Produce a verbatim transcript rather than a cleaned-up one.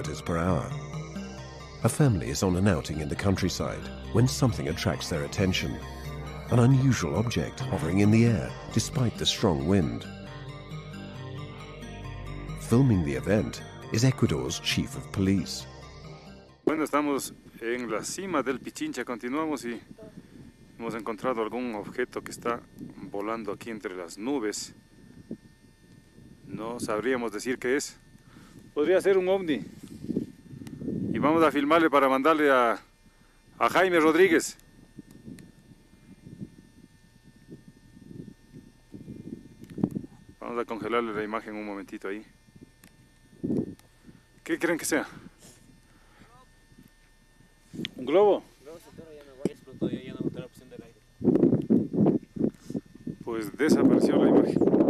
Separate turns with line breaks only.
kilometers per hour. A family is on an outing in the countryside when something attracts their attention. An unusual object hovering in the air despite the strong wind. Filming the event is Ecuador's chief of police.
Bueno, estamos en la cima del Pichincha, continuamos y hemos encontrado algún objeto que está volando aquí entre las nubes. No sabríamos decir qué es. Podría ser un ovni. Y vamos a filmarle para mandarle a, a Jaime Rodríguez. Vamos a congelarle la imagen un momentito ahí. ¿Qué creen que sea? ¿Un globo? Pues desapareció la imagen.